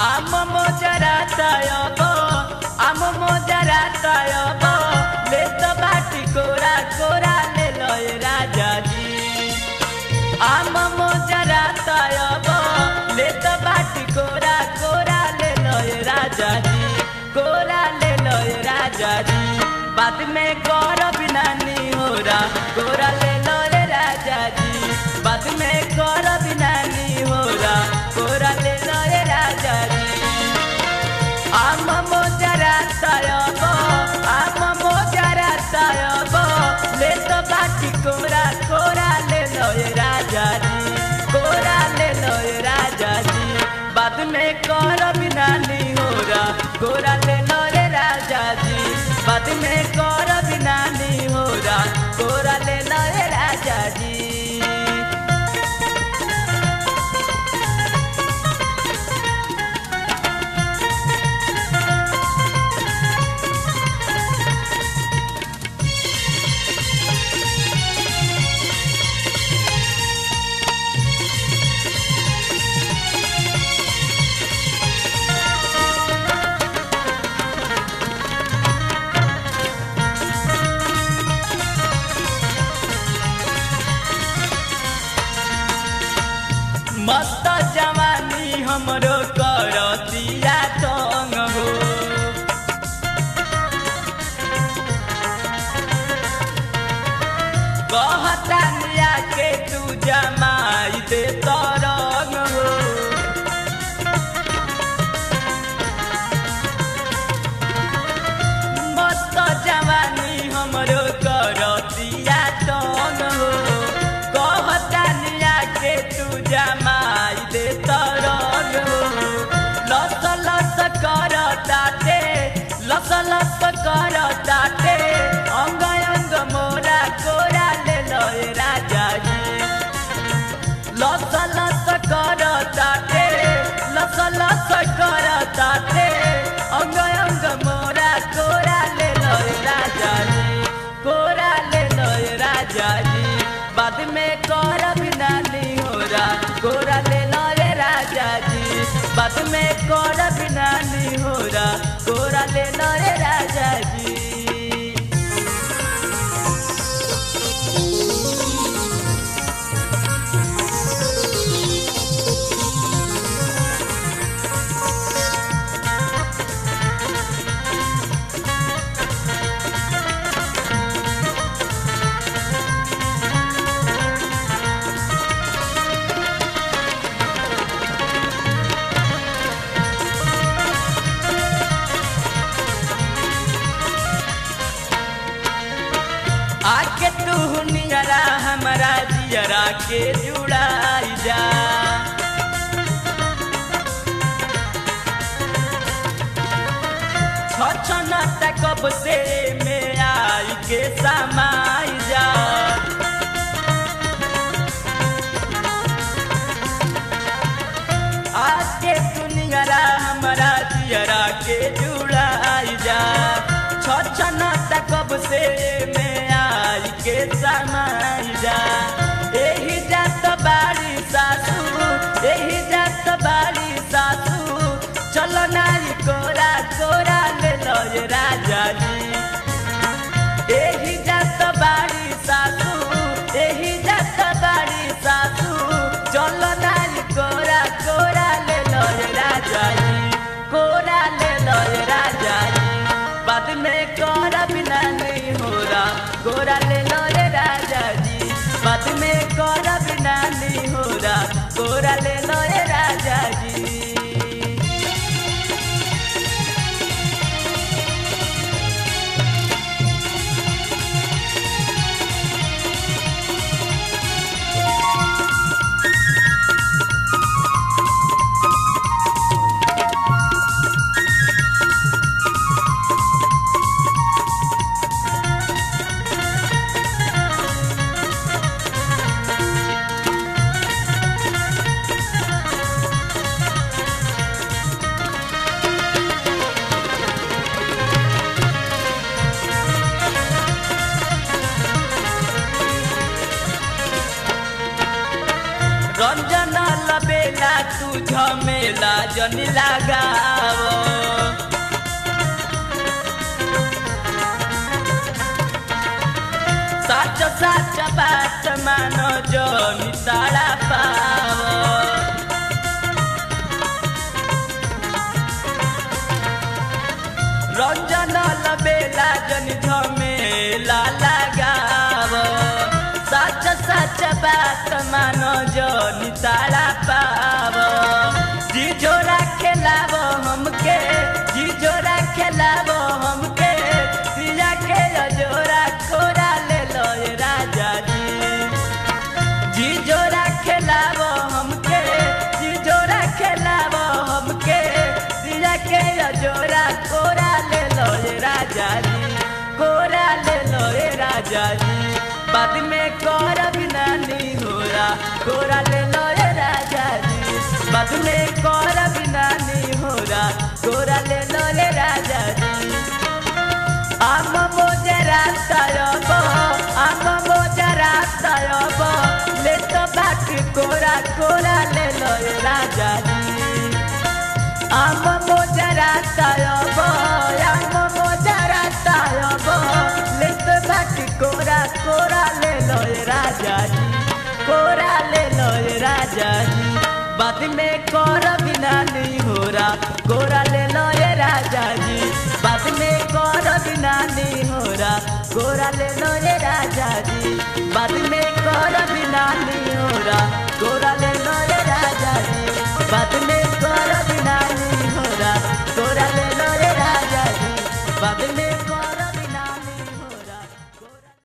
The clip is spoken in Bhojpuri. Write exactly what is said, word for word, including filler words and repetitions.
आम मोजरा तायबो आम मोजरा तायबो ले तो बाटी कोरा कोरा ले लय राजा जी। आम मोजरा तायबो ले तो बाटी कोरा कोरा ले लय राजा जी कोरा ले लय राजा जी। बाद में कर बिना नी होरा कोरा ले लय राजा जी। बाद में कर बिना नी होरा कोरा ले लय राजा जी। आम मोजरा तायबो आम मोजरा तायबो ले तो बाटी कोरा कोरा ले लय राजा जी कोरा ले लय राजा जी। बाद में कर बिना नी होरा कोरा ले लय राजा जी। बाद में कर बिना नी होरा कोरा ले लय राजा जी। मस्त जवानी हमरो करतिया तंग हो। कहता निया के तू जमाई दे तरंग हो। मस्त जवानी हमरो करतिया तंग हो। कहता निया के तू जमाई दे तरंग हो। लस लस कर ताटे लस लस कर ताटे अंग अंग मोरा कोरा ले लय राजा जी। लस लस कर ताटे लस लस कर ताटे अंग अंग मोरा कोरा ले लय राजा जी कोरा ले लय राजा जी। बाद में कर बिना नी होरा कोरा ले लय राजा जी। बाद में कर बिना नी होरा कोरा ले लय राजा जी। आके तू नियरा हमारा जियरा के जुड़ाई जा। छछना कब से में आई के समाई जा। आके तू नियरा हमारा जियरा के जुड़ाई जा। छछना कब से में आई के समाई जा। एही जात बाड़ी सासू एही जात बाड़ी सासू चलो नारी कोरा कोरा ले लय राजा जी। एही जात बाड़ी सासू एही जात बाड़ी सासू चलो नारी कोरा कोरा ले लय राजा जी कोरा ले लय राजा जी। बाद में कर बिना नहीं होरा कोरा ले लय राजा जी। झमेला जनी लगाव साच साच बात मानो जनी ताड़ा पाव रंजन लबेला जनी झमेला लगाव साच साच बात मानो जनी ताड़ा पाव जी जोरा खेलाव हमके जी जोरा खेलाव हमके सिया के जोरा खोरा ले लो राजा जी जी जोरा खेलाव हमके जी जोरा खेलाव हमके सिया के जोरा कोरा ले लो राजा जी कोरा ले लो राजा जी बाद में कर बिना नहीं हो रहा कोरा ले लो राजा जी बाद में कर बिना नहीं हो रहा कोरा ले लो राजा जी आम मोजरा तायब आम मोजरा तायब ले तो बाकी कोरा कोरा ले लो राजा जी आम मोजरा तायब आम मोजरा तायब ले तो बाकी कोरा कोरा ले लो राजा जी कोरा ले लो राजा जी बाद में कर बिना नहीं हो रहा कोरा ले लो राजा जी बाद में कर बिना नहीं हो रहा कोरा ले लो राजा जी बाद में कर बिना नहीं हो रहा कोरा ले लो राजा जी बाद में कर बिना नहीं हो रहा कोरा ले लो राजा जी बाद में